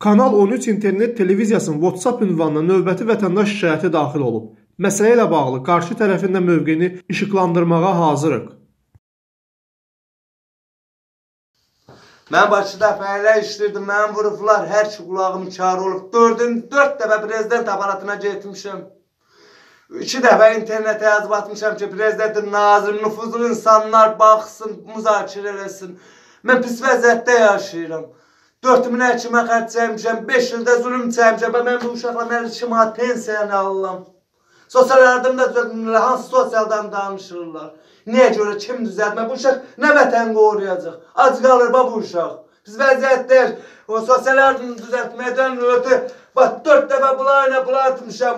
Kanal 13 internet televiziyasının WhatsApp ünvanına növbəti vətəndaş şikayəti daxil olub. Məsələ ilə bağlı qarşı tərəfin də mövqeyini işıqlandırmağa hazırıq. Mən Bakıda fəhlə işlirdim, mən vurublar, hər ki qulağım kar olub. 4 dəfə prezident aparatına getmişim. 2 dəfə internetə yazıb atmışam ki, prezidentin naziri, nüfuzlu insanlar baxsın, müzakirə eləsin. Mən pis vəziyyətdə yaşayıram. 4000 həkimə xərcləymişəm, 5 ildə zulüm çəkmişəm. Mən bu uşaqla 52 manat pensiyanı alıram. Sosial yardımda düzəltmirlər, hansı sosialdan danışırlar? Niyə görə, kim düzəltmə? Bu uşaq nə vətən qoruyacaq? Ac qalır bu uşaq. Biz vəziyyətlər, o sosial yardımı düzəltməkdən ötü, bax 4 dəfə bula atmışam,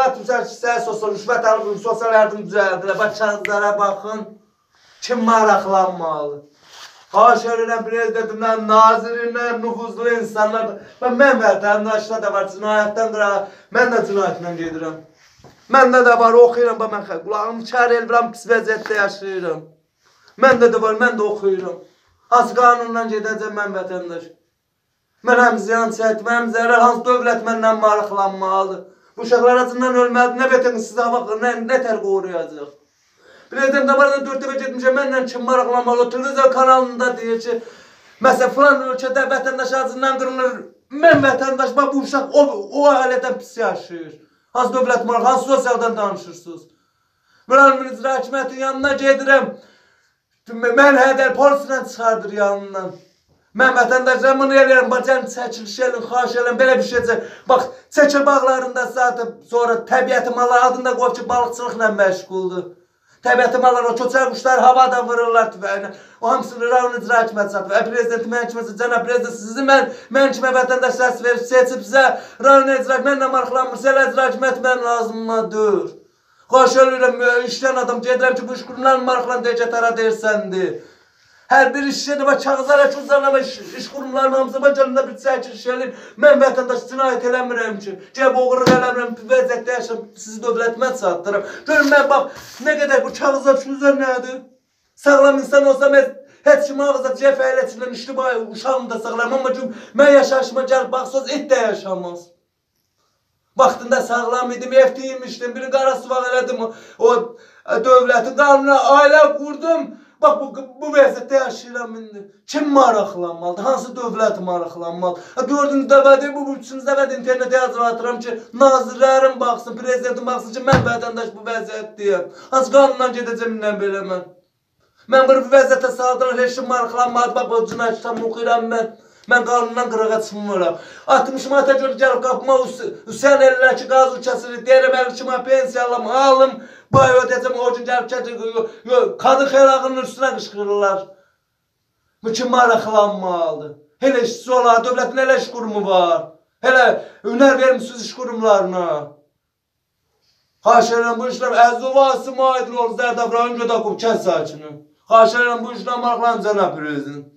sosial alıb, sosial yardım düzəldirlər. Bax kağızlara baxın, kim maraqlanmalı? Xahiş edirəm prezidentimdən, nazirindən, nüfuzlu insanlar. Mən vətəndaşda da var, cinayətdən qırağa, mən də cinayətlə gedirəm. Məndə də var, oxuyuram, mən qulağımı kar elvirəm, pis vəziyyətdə yaşayıram. Məndə də var, mən də oxuyuram. Az qanunla gedəcəm mən vətəndaş. Mən həm ziyan çəkdim, həm zərər, hansı dövlət məndən maraqlanmalıdır. Bu uşaqlar acından ölməlidir, nə vətən sizə baxın, nə tər qoruyacaq. Prezident damardan 4 dəfə getmişəm, mənlə kim maraqlanmalı, o televizyon kanalında deyir ki, məsələn, filan ölkədə vətəndaş acından qırılır. Mən vətəndaş, bu uşaq o ailədən pis yaşayır. Hansı dövlət maraq, hansı sosialdan danışırsınız? Müəllimin icra hakimiyyətin yanına gedirəm. Mən hədər polislə çıxardır yanından. Mən vətəndaşlarım bunu eləyirəm, bacam çəkiliş elin, xahiş elin, belə bir şeycə. Bax, çəkil bağlarında zaten sonra təbiəti mallar adında qoyub ki, balıqçılıqla məşğuldur. Təbiəti mallar, o köçər quşlar havada vururlar tüfəyinə. O hamısını rayon icra hakimiyyəti satır. Prezidenti mən kiməsə, cənab prezident, sizi mən kimə vətəndaşlar seçib sizə rayon icra, mənlə maraqlanmırsa, elə icra hakimiyyəti mən lazımladır. Xoş ölürəm, işləyən adam gedirəm ki, bu iş qurumlarla maraqlan deyəcətara deyirsəndir. Hər bir iş şeydir, kağızlara kuzlarına iş qurumlarının hamısı gəlində bir çəkiliş elin. Mən vətəndaş cinayət eləmirəm ki, gəb oğurluq eləmirəm, vəziyyətdə yaşam, sizi dövlətimə çatdırım. Görün mən bax, nə qədər bu kağızlar kuzlar nədir? Sağlam insan olsam, heç kim ağızda cəf əyləçindən işli uşağımı da sağlam, amma ki, mən yaşayışıma gəlib baxsaz, et də yaşamaz. Vaxtında sağlam idim, eftiymişdim, biri qara suvaq elədim, o dövlətin qanuna ailə qurdum. Bax, bu vəziyyətdə yaşayıram indi. Kim maraqlanmalıdır? Hansı dövlət maraqlanmalıdır? 4-cü dəfədir, bu 3-cü dəfədir internetə yazıb atıram ki, nazirlərim baxsın, prezidentin baxsın ki, mən vətəndaş bu vəziyyətdəyəm. Hansı qanundan gedəcəm ilə belə mən? Mən bu vəziyyətə saldıran heç kim maraqlanmalıdır, bax, bu cinayət kitabını oxuyuram mən. Mən qanundan qırağa çıxmıram. 60 manata görə gəlib qapıma Hüseyin ellər ki, qaz ülkəsini deyirəm, 52 manat pensiyalam, alım, bay ödəyəcəm, o gün gəlib qadın xeylağının üstünə qışqırırlar. Bu kim maraqlanmalıdır? Hələ işçisi olar, dövlətin elə iş qurumu var. Hələ ünər vermişsiniz iş qurumlarına. Xahiş edirəm, bu işlər Əzuvası Maidil ol, Zərdab rayon Gödakov kənd sakini. Xahiş edirəm, bu işlər maraqlanın cənab prezident.